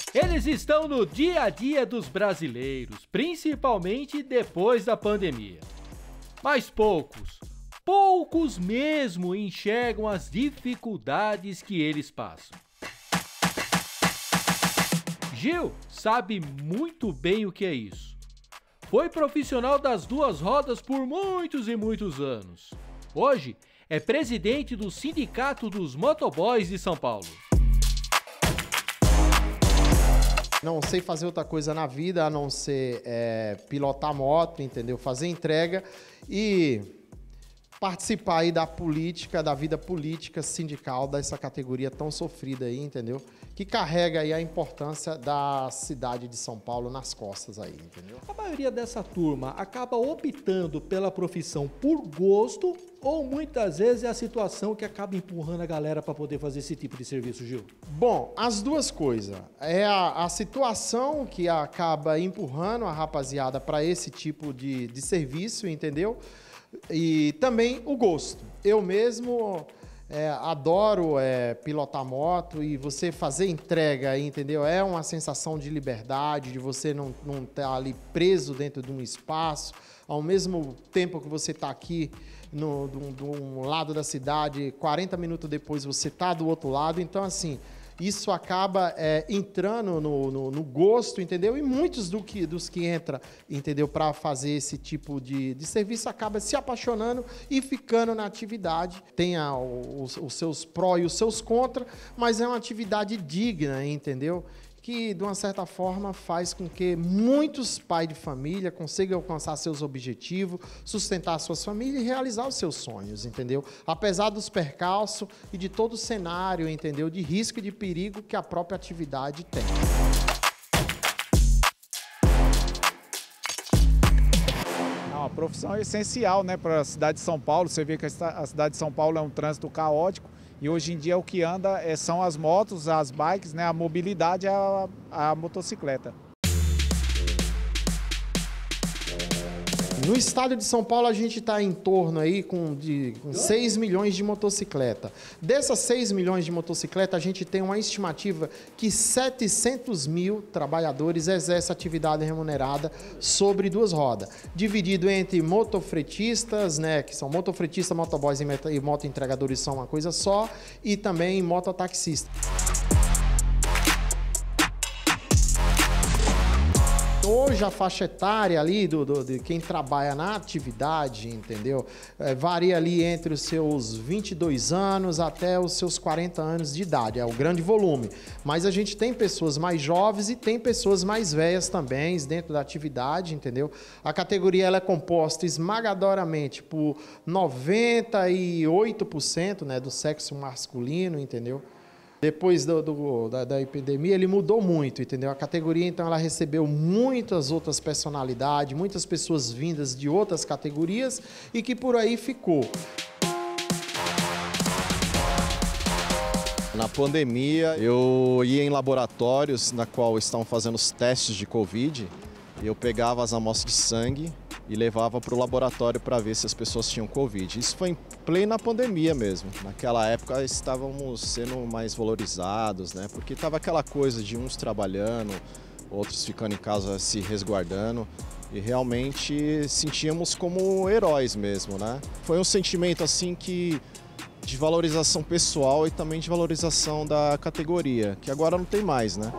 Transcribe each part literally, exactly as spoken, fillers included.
Eles estão no dia a dia dos brasileiros, principalmente depois da pandemia. Mas poucos, poucos mesmo enxergam as dificuldades que eles passam. Gil sabe muito bem o que é isso. Foi profissional das duas rodas por muitos e muitos anos. Hoje é presidente do Sindicato dos Motoboys de São Paulo. Não sei fazer outra coisa na vida a não ser é, pilotar moto, entendeu? Fazer entrega e participar aí da política, da vida política sindical dessa categoria tão sofrida aí, entendeu? Que carrega aí a importância da cidade de São Paulo nas costas aí, entendeu? A maioria dessa turma acaba optando pela profissão por gosto ou muitas vezes é a situação que acaba empurrando a galera para poder fazer esse tipo de serviço, Gil? Bom, as duas coisas. É a, a situação que acaba empurrando a rapaziada para esse tipo de, de serviço, entendeu? E também o gosto. Eu mesmo é, adoro é, pilotar moto e você fazer entrega, entendeu? É uma sensação de liberdade, de você não não estar ali preso dentro de um espaço. Ao mesmo tempo que você está aqui no, do, do um lado da cidade, quarenta minutos depois você está do outro lado. Então, assim, isso acaba é, entrando no, no, no gosto, entendeu? E muitos do que, dos que entram, entendeu, para fazer esse tipo de, de serviço acaba se apaixonando e ficando na atividade. Tem a, os, os seus pró e os seus contra, mas é uma atividade digna, entendeu? Que, de uma certa forma, faz com que muitos pais de família consigam alcançar seus objetivos, sustentar suas famílias e realizar os seus sonhos, entendeu? Apesar dos percalços e de todo o cenário, entendeu? De risco e de perigo que a própria atividade tem. A profissão é essencial, né, para a cidade de São Paulo. Você vê que a cidade de São Paulo é um trânsito caótico. E hoje em dia o que anda é, são as motos, as bikes, né? A mobilidade é a, a motocicleta. No estado de São Paulo, a gente está em torno aí com, de, com seis milhões de motocicleta. Dessas seis milhões de motocicleta, a gente tem uma estimativa que setecentos mil trabalhadores exercem atividade remunerada sobre duas rodas. Dividido entre motofretistas, né, que são motofretistas, motoboys e motoentregadores são uma coisa só, e também mototaxistas. Hoje a faixa etária ali do, do, de quem trabalha na atividade, entendeu? É, varia ali entre os seus vinte e dois anos até os seus quarenta anos de idade, é o grande volume. Mas a gente tem pessoas mais jovens e tem pessoas mais velhas também dentro da atividade, entendeu? A categoria ela é composta esmagadoramente por noventa e oito por cento, né, do sexo masculino, entendeu? Depois do, do, da, da epidemia, ele mudou muito, entendeu? A categoria, então, ela recebeu muitas outras personalidades, muitas pessoas vindas de outras categorias e que por aí ficou. Na pandemia, eu ia em laboratórios na qual estavam fazendo os testes de Covid. Eu pegava as amostras de sangue e levava para o laboratório para ver se as pessoas tinham Covid. Isso foi em plena pandemia mesmo. Naquela época estávamos sendo mais valorizados, né? Porque estava aquela coisa de uns trabalhando, outros ficando em casa se resguardando. E realmente sentíamos como heróis mesmo, né? Foi um sentimento assim que de valorização pessoal e também de valorização da categoria, que agora não tem mais, né?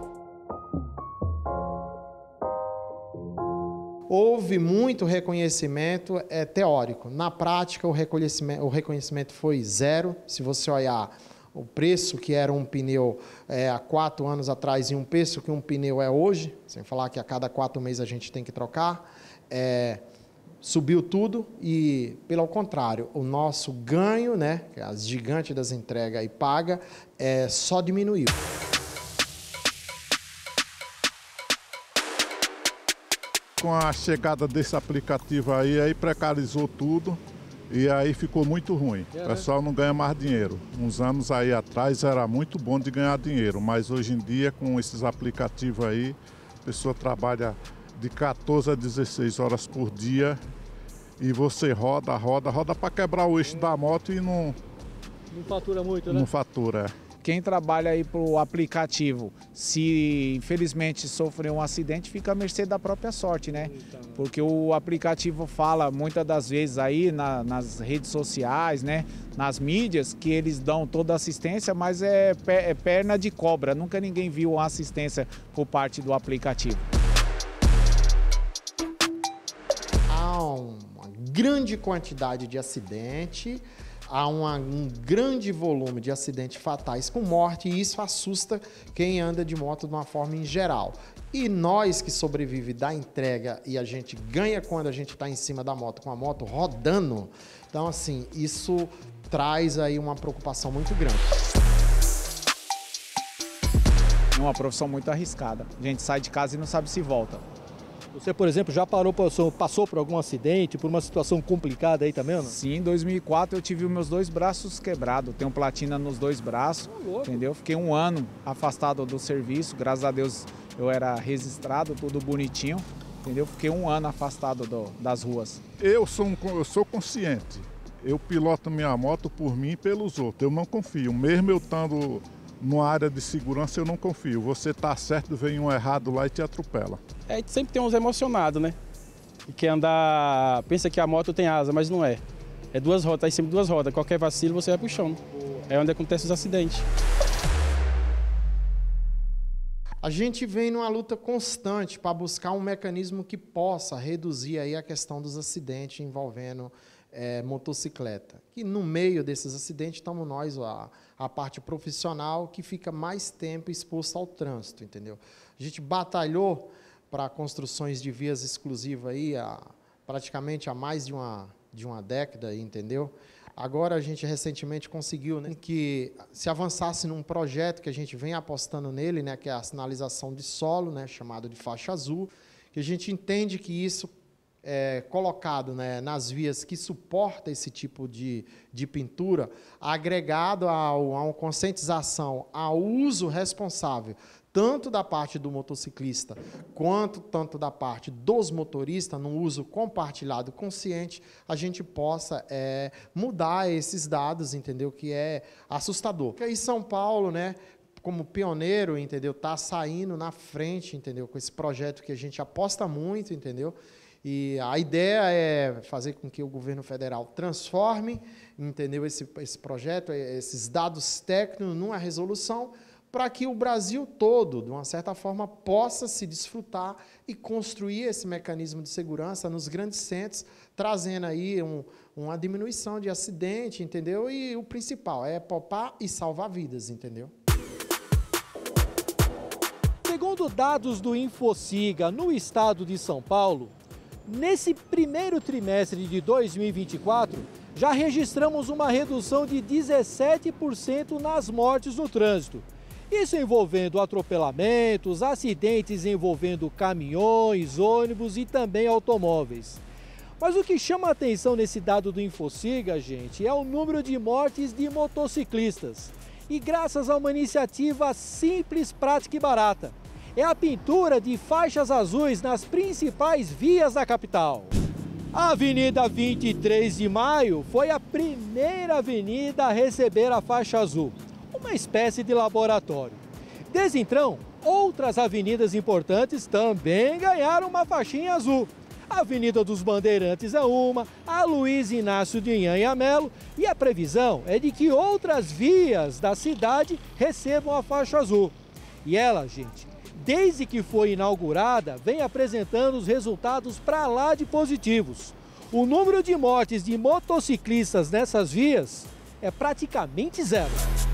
Houve muito reconhecimento é, teórico. Na prática, o reconhecimento, o reconhecimento foi zero. Se você olhar o preço que era um pneu é, há quatro anos atrás e um preço que um pneu é hoje, sem falar que a cada quatro meses a gente tem que trocar, é, subiu tudo e, pelo contrário, o nosso ganho, né, as gigantes das entregas e paga, é, só diminuiu. Com a chegada desse aplicativo aí, aí precarizou tudo e aí ficou muito ruim. O pessoal não ganha mais dinheiro. Uns anos aí atrás era muito bom de ganhar dinheiro, mas hoje em dia com esses aplicativos aí, a pessoa trabalha de quatorze a dezesseis horas por dia e você roda, roda, roda para quebrar o eixo da moto e não... Não fatura muito, né? Não fatura. quem trabalha aí para o aplicativo, se infelizmente sofrer um acidente, fica à mercê da própria sorte, né? Porque o aplicativo fala muitas das vezes aí na, nas redes sociais, né? Nas mídias, que eles dão toda a assistência, mas é, é perna de cobra. Nunca ninguém viu uma assistência por parte do aplicativo. Há uma grande quantidade de acidente, há uma, um grande volume de acidentes fatais com morte e isso assusta quem anda de moto de uma forma em geral. E nós que sobrevivemos da entrega e a gente ganha quando a gente está em cima da moto, com a moto rodando, então assim, isso traz aí uma preocupação muito grande. É uma profissão muito arriscada. A gente sai de casa e não sabe se volta. Você, por exemplo, já parou, passou por algum acidente, por uma situação complicada aí também, não? Sim, em dois mil e quatro eu tive os meus dois braços quebrados. Tenho platina nos dois braços, oh, entendeu? Fiquei um ano afastado do serviço. Graças a Deus eu era registrado, tudo bonitinho, entendeu? Fiquei um ano afastado do, das ruas. Eu sou, um, eu sou consciente. Eu piloto minha moto por mim e pelos outros. Eu não confio. Mesmo eu estando numa área de segurança, eu não confio. Você tá certo, vem um errado lá e te atropela. É, a gente sempre tem uns emocionados, né? E quer andar, pensa que a moto tem asa, mas não é. É duas rodas, tá em cima de duas rodas. Qualquer vacilo você vai pro chão. É onde acontecem os acidentes. A gente vem numa luta constante para buscar um mecanismo que possa reduzir aí a questão dos acidentes envolvendo é, motocicleta. Que no meio desses acidentes estamos nós, a, a parte profissional, que fica mais tempo exposto ao trânsito, entendeu? A gente batalhou para construções de vias exclusivas aí, há, praticamente há mais de uma, de uma década, entendeu? Agora a gente recentemente conseguiu, né, que se avançasse num projeto que a gente vem apostando nele, né, que é a sinalização de solo, né, chamado de faixa azul, que a gente entende que isso é colocado, né, nas vias que suporta esse tipo de, de pintura, agregado ao, a uma conscientização ao uso responsável, tanto da parte do motociclista, quanto tanto da parte dos motoristas, no uso compartilhado consciente, a gente possa é, mudar esses dados, entendeu? Que é assustador. Porque aí São Paulo, né, como pioneiro, entendeu? Está saindo na frente, entendeu? Com esse projeto que a gente aposta muito, entendeu? E a ideia é fazer com que o governo federal transforme, entendeu? Esse, esse projeto, esses dados técnicos numa resolução, para que o Brasil todo, de uma certa forma, possa se desfrutar e construir esse mecanismo de segurança nos grandes centros, trazendo aí um, uma diminuição de acidente, entendeu? E o principal é poupar e salvar vidas, entendeu? Segundo dados do Infociga, no estado de São Paulo, nesse primeiro trimestre de dois mil e vinte e quatro, já registramos uma redução de dezessete por cento nas mortes no trânsito. Isso envolvendo atropelamentos, acidentes envolvendo caminhões, ônibus e também automóveis. Mas o que chama a atenção nesse dado do Infociga, gente, é o número de mortes de motociclistas. E graças a uma iniciativa simples, prática e barata. É a pintura de faixas azuis nas principais vias da capital. A Avenida vinte e três de maio foi a primeira avenida a receber a faixa azul, uma espécie de laboratório. Desde então, outras avenidas importantes também ganharam uma faixinha azul. A Avenida dos Bandeirantes é uma, a Luiz Inácio de Inhanha Melo, e a previsão é de que outras vias da cidade recebam a faixa azul. E ela, gente, desde que foi inaugurada, vem apresentando os resultados para lá de positivos. O número de mortes de motociclistas nessas vias é praticamente zero.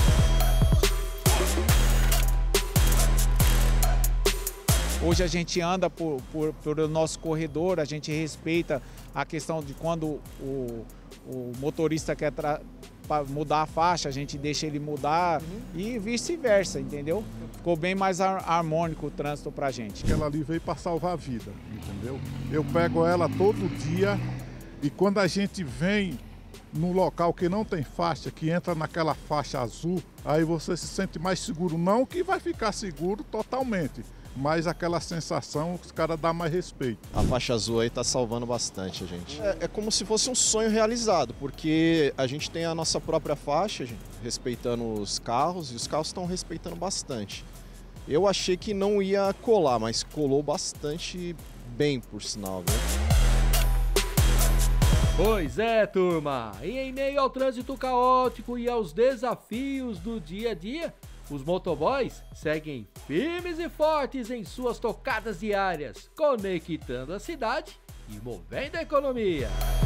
Hoje a gente anda por, por, por o nosso corredor, a gente respeita a questão de quando o, o motorista quer mudar a faixa, a gente deixa ele mudar, uhum, e vice-versa, entendeu? Ficou bem mais harmônico o trânsito pra gente. Ela ali veio para salvar a vida, entendeu? Eu pego ela todo dia e quando a gente vem num local que não tem faixa, que entra naquela faixa azul, aí você se sente mais seguro. Não que vai ficar seguro totalmente, mas aquela sensação os caras dão mais respeito. A faixa azul aí tá salvando bastante a gente. É, é como se fosse um sonho realizado, porque a gente tem a nossa própria faixa, gente, respeitando os carros, e os carros estão respeitando bastante. Eu achei que não ia colar, mas colou bastante bem, por sinal, viu? Pois é, turma, e em meio ao trânsito caótico e aos desafios do dia a dia, os motoboys seguem firmes e fortes em suas tocadas diárias, conectando a cidade e movendo a economia.